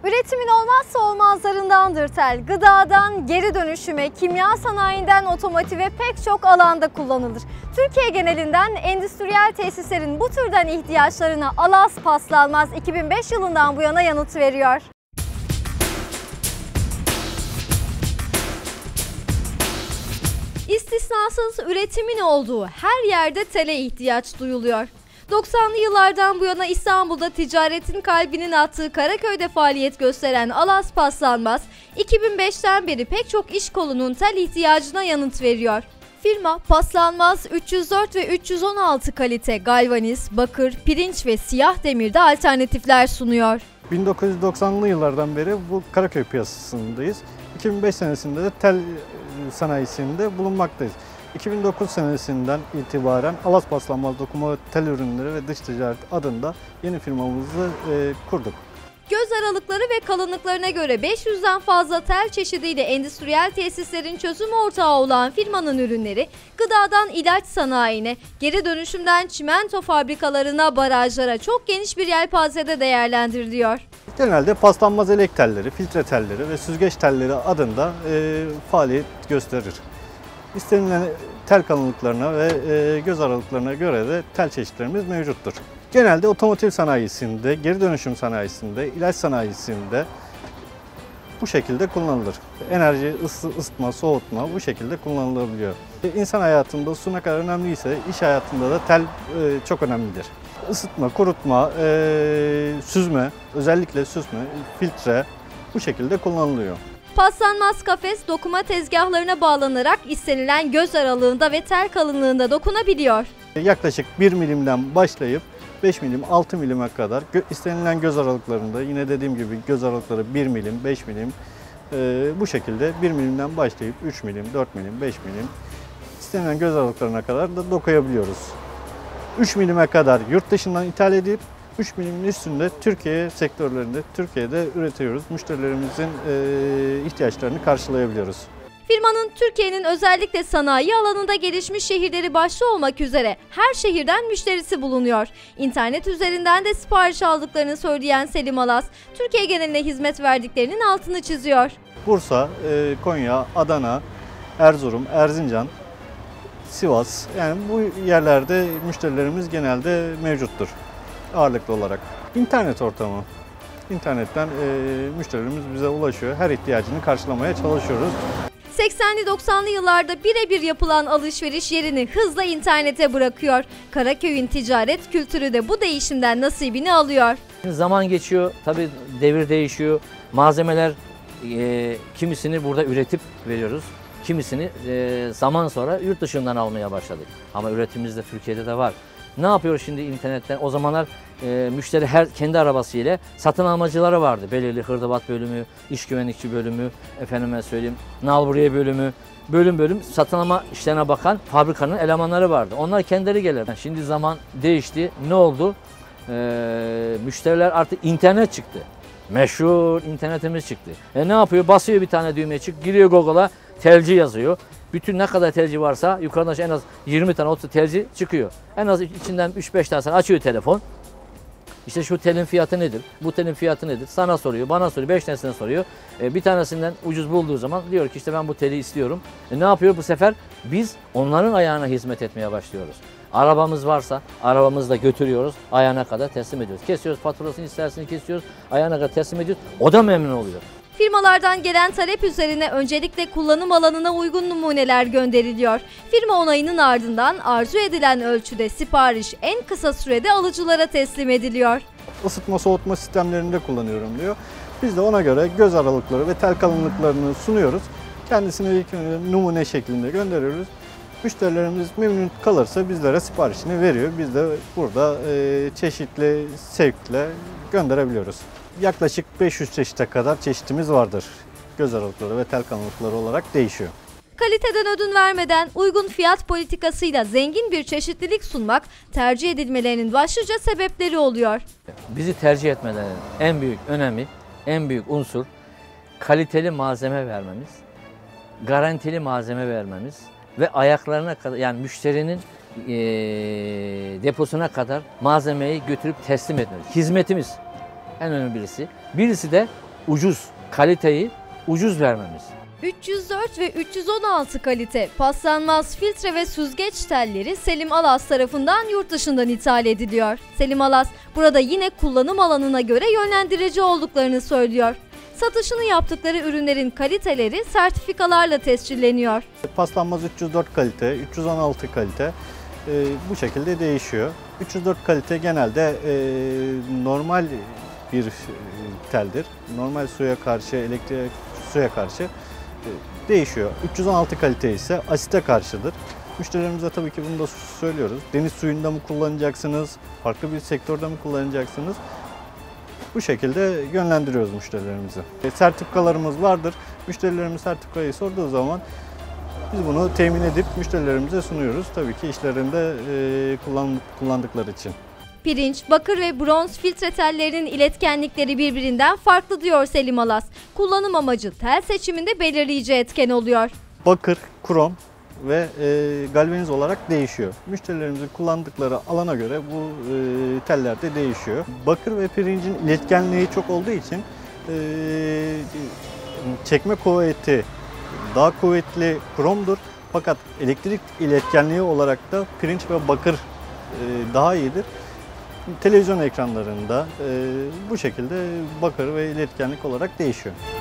Üretimin olmazsa olmazlarındandır tel. Gıdadan geri dönüşüme, kimya sanayinden otomotive pek çok alanda kullanılır. Türkiye genelinden endüstriyel tesislerin bu türden ihtiyaçlarına Alas Paslanmaz 2005 yılından bu yana yanıt veriyor. İstisnasız üretimin olduğu her yerde tele ihtiyaç duyuluyor. 90'lı yıllardan bu yana İstanbul'da ticaretin kalbinin attığı Karaköy'de faaliyet gösteren Alas Paslanmaz, 2005'ten beri pek çok iş kolunun tel ihtiyacına yanıt veriyor. Firma paslanmaz 304 ve 316 kalite galvaniz, bakır, pirinç ve siyah demirde alternatifler sunuyor. 1990'lı yıllardan beri bu Karaköy piyasasındayız. 2005 senesinde de tel sanayisinde bulunmaktayız. 2009 senesinden itibaren Alas Paslanmaz Dokuma Tel Ürünleri ve Dış Ticaret adında yeni firmamızı kurduk. Göz aralıkları ve kalınlıklarına göre 500'den fazla tel çeşidiyle endüstriyel tesislerin çözüm ortağı olan firmanın ürünleri, gıdadan ilaç sanayine, geri dönüşümden çimento fabrikalarına, barajlara çok geniş bir yelpazede değerlendiriliyor. Genelde paslanmaz elek telleri, filtre telleri ve süzgeç telleri adında faaliyet gösterir. İstenilen tel kalınlıklarına ve göz aralıklarına göre de tel çeşitlerimiz mevcuttur. Genelde otomotiv sanayisinde, geri dönüşüm sanayisinde, ilaç sanayisinde bu şekilde kullanılır. Enerji, ısıtma, soğutma bu şekilde kullanılabiliyor. İnsan hayatında su ne kadar önemliyse iş hayatında da tel çok önemlidir. Isıtma, kurutma, süzme, özellikle süzme, filtre bu şekilde kullanılıyor. Paslanmaz kafes dokuma tezgahlarına bağlanarak istenilen göz aralığında ve tel kalınlığında dokunabiliyor. Yaklaşık 1 milimden başlayıp 5 milim, 6 milime kadar istenilen göz aralıklarında, yine dediğim gibi göz aralıkları 1 milim, 5 milim bu şekilde 1 milimden başlayıp 3 milim, 4 milim, 5 milim istenilen göz aralıklarına kadar da dokuyabiliyoruz. 3 milime kadar yurt dışından ithal edip 3 milimin üstünde Türkiye sektörlerinde, Türkiye'de üretiyoruz. Müşterilerimizin ihtiyaçlarını karşılayabiliyoruz. Firmanın Türkiye'nin özellikle sanayi alanında gelişmiş şehirleri başta olmak üzere her şehirden müşterisi bulunuyor. İnternet üzerinden de sipariş aldıklarını söyleyen Selim Alas, Türkiye geneline hizmet verdiklerinin altını çiziyor. Bursa, Konya, Adana, Erzurum, Erzincan, Sivas, yani bu yerlerde müşterilerimiz genelde mevcuttur ağırlıklı olarak. İnternet ortamı. İnternetten müşterilerimiz bize ulaşıyor. Her ihtiyacını karşılamaya çalışıyoruz. 80'li 90'lı yıllarda birebir yapılan alışveriş yerini hızla internete bırakıyor. Karaköy'ün ticaret kültürü de bu değişimden nasibini alıyor. Zaman geçiyor, tabii devir değişiyor. Malzemeler kimisini burada üretip veriyoruz. Kimisini zaman sonra yurt dışından almaya başladık. Ama üretimimiz de Türkiye'de de var. Ne yapıyoruz şimdi internetten? O zamanlar müşteri kendi arabasıyla satın almacıları vardı. Belirli hırdavat bölümü, iş güvenlikçi bölümü, efendime söyleyeyim nalburiye bölümü, bölüm satın alma işlerine bakan fabrikanın elemanları vardı. Onlar kendileri gelirdi. Şimdi zaman değişti. Ne oldu? Müşteriler artık internet çıktı. Meşhur internetimiz çıktı. Ne yapıyor? Basıyor bir tane düğmeye giriyor Google'a, telci yazıyor. Bütün ne kadar telci varsa yukarıdan en az 20 tane 30 telci çıkıyor. En az içinden 3-5 tane açıyor telefon. İşte şu telin fiyatı nedir? Bu telin fiyatı nedir? Sana soruyor, bana soruyor, 5 tanesine soruyor. Bir tanesinden ucuz bulduğu zaman diyor ki işte ben bu teli istiyorum. Ne yapıyor bu sefer? Biz onların ayağına hizmet etmeye başlıyoruz. Arabamız varsa arabamızı da götürüyoruz, ayağına kadar teslim ediyoruz. Kesiyoruz, faturasını istersini kesiyoruz, ayağına kadar teslim ediyoruz. O da memnun oluyor. Firmalardan gelen talep üzerine öncelikle kullanım alanına uygun numuneler gönderiliyor. Firma onayının ardından arzu edilen ölçüde sipariş en kısa sürede alıcılara teslim ediliyor. Isıtma soğutma sistemlerinde kullanıyorum diyor. Biz de ona göre göz aralıkları ve tel kalınlıklarını sunuyoruz. Kendisine ilk numune şeklinde gönderiyoruz. Müşterilerimiz memnun kalırsa bizlere siparişini veriyor. Biz de burada çeşitli sevkle gönderebiliyoruz. Yaklaşık 500 çeşite kadar çeşitimiz vardır. Göz aralıkları ve tel kalınlıkları olarak değişiyor. Kaliteden ödün vermeden uygun fiyat politikasıyla zengin bir çeşitlilik sunmak tercih edilmelerinin başlıca sebepleri oluyor. Bizi tercih etmelerinin en büyük önemi, en büyük unsur kaliteli malzeme vermemiz, garantili malzeme vermemiz ve ayaklarına kadar, yani müşterinin deposuna kadar malzemeyi götürüp teslim etmemiz. Hizmetimiz en önemli birisi. Birisi de ucuz, kaliteyi ucuz vermemiz. 304 ve 316 kalite paslanmaz filtre ve süzgeç telleri Selim Alas tarafından yurt dışından ithal ediliyor. Selim Alas burada yine kullanım alanına göre yönlendirici olduklarını söylüyor. Satışını yaptıkları ürünlerin kaliteleri sertifikalarla tescilleniyor. Paslanmaz 304 kalite, 316 kalite bu şekilde değişiyor. 304 kalite genelde normal bir teldir. Normal suya karşı, elektriğe, suya karşı değişiyor. 316 kalite ise asite karşıdır. Müşterilerimize tabii ki bunu da söylüyoruz. Deniz suyunda mı kullanacaksınız, farklı bir sektörde mi kullanacaksınız? Bu şekilde yönlendiriyoruz müşterilerimizi. Sertifikalarımız vardır. Müşterilerimiz sertifikayı sorduğu zaman biz bunu temin edip müşterilerimize sunuyoruz. Tabii ki işlerinde kullandıkları için. Pirinç, bakır ve bronz filtre tellerinin iletkenlikleri birbirinden farklı diyor Selim Alas. Kullanım amacı tel seçiminde belirleyici etken oluyor. Bakır, krom ve galvaniz olarak değişiyor. Müşterilerimizin kullandıkları alana göre bu teller de değişiyor. Bakır ve pirincin iletkenliği çok olduğu için çekme kuvveti daha kuvvetli kromdur. Fakat elektrik iletkenliği olarak da pirinç ve bakır daha iyidir. Televizyon ekranlarında bu şekilde bakır ve iletkenlik olarak değişiyor.